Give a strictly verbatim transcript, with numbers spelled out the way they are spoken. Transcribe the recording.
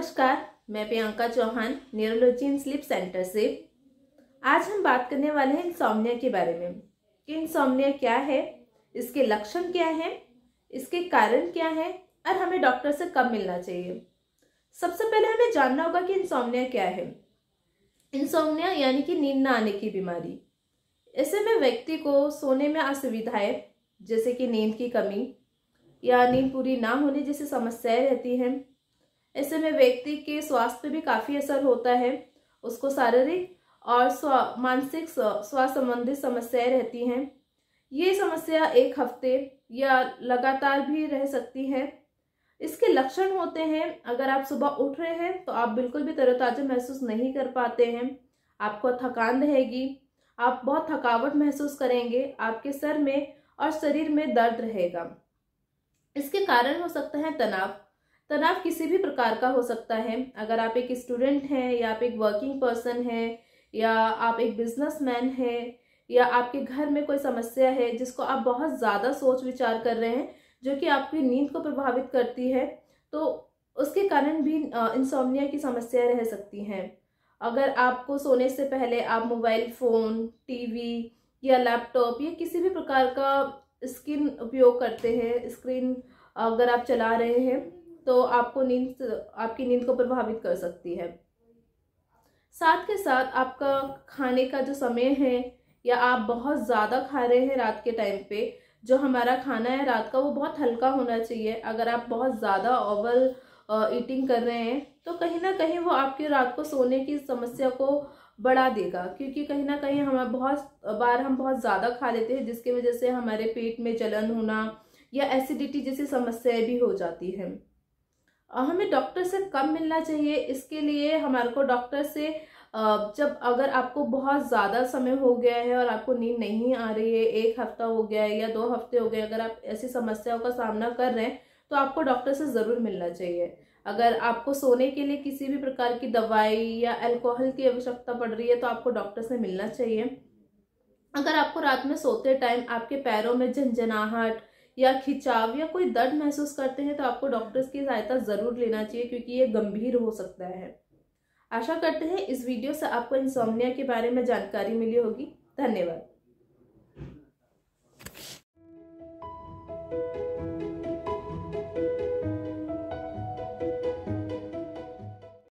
नमस्कार, मैं Priyanka Chauhan neurology and sleep centre से। आज हम बात करने वाले हैं इंसोम्निया के बारे में कि इंसोम्निया क्या है, इसके लक्षण क्या हैं, इसके कारण क्या हैं और हमें डॉक्टर से कब मिलना चाहिए। सबसे पहले हमें जानना होगा कि इंसोम्निया क्या है। इंसोम्निया यानी कि नींद न आने की बीमारी। ऐसे में व्यक्ति को सोने में असुविधाएं जैसे कि नींद की कमी या नींद पूरी ना होने जैसी समस्याएं रहती हैं। ऐसे में व्यक्ति के स्वास्थ्य पे भी काफ़ी असर होता है। उसको शारीरिक और स्वा मानसिक स्वास्थ्य संबंधित समस्याएं रहती हैं। ये समस्या एक हफ्ते या लगातार भी रह सकती है। इसके लक्षण होते हैं, अगर आप सुबह उठ रहे हैं तो आप बिल्कुल भी तरोताज़ा महसूस नहीं कर पाते हैं, आपको थकान रहेगी, आप बहुत थकावट महसूस करेंगे, आपके सर में और शरीर में दर्द रहेगा। इसके कारण हो सकता है तनाव। तनाव किसी भी प्रकार का हो सकता है। अगर आप एक स्टूडेंट हैं या आप एक वर्किंग पर्सन हैं या आप एक बिजनेसमैन हैं या आपके घर में कोई समस्या है जिसको आप बहुत ज़्यादा सोच विचार कर रहे हैं जो कि आपकी नींद को प्रभावित करती है, तो उसके कारण भी इंसोम्निया की समस्या रह सकती हैं। अगर आपको सोने से पहले आप मोबाइल फ़ोन, टीवी या लैपटॉप या किसी भी प्रकार का स्क्रीन उपयोग करते हैं, स्क्रीन अगर आप चला रहे हैं तो आपको नींद आपकी नींद को प्रभावित कर सकती है। साथ के साथ आपका खाने का जो समय है या आप बहुत ज़्यादा खा रहे हैं रात के टाइम पे, जो हमारा खाना है रात का वो बहुत हल्का होना चाहिए। अगर आप बहुत ज़्यादा ओवर ईटिंग कर रहे हैं तो कहीं ना कहीं वो आपकी रात को सोने की समस्या को बढ़ा देगा, क्योंकि कहीं ना कहीं हम बहुत बार हम बहुत ज़्यादा खा लेते हैं जिसकी वजह से हमारे पेट में जलन होना या एसिडिटी जैसी समस्याएं भी हो जाती हैं। हमें डॉक्टर से कब मिलना चाहिए, इसके लिए हमारे को डॉक्टर से जब अगर आपको बहुत ज़्यादा समय हो गया है और आपको नींद नहीं आ रही है, एक हफ्ता हो गया है या दो हफ्ते हो गए, अगर आप ऐसी समस्याओं का सामना कर रहे हैं तो आपको डॉक्टर से ज़रूर मिलना चाहिए। अगर आपको सोने के लिए किसी भी प्रकार की दवाई या अल्कोहल की आवश्यकता पड़ रही है तो आपको डॉक्टर से मिलना चाहिए। अगर आपको रात में सोते टाइम आपके पैरों में झंझनाहट या खिंचाव या कोई दर्द महसूस करते हैं तो आपको डॉक्टर्स की सहायता ज़रूर लेना चाहिए, क्योंकि ये गंभीर हो सकता है। आशा करते हैं इस वीडियो से आपको इंसोम्निया के बारे में जानकारी मिली होगी। धन्यवाद।